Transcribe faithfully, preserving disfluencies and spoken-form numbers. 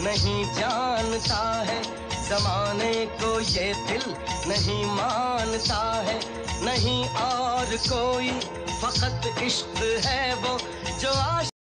नहीं जानता है, जमाने को ये दिल नहीं मानता है। नहीं और कोई, फकत इश्क है वो जो आश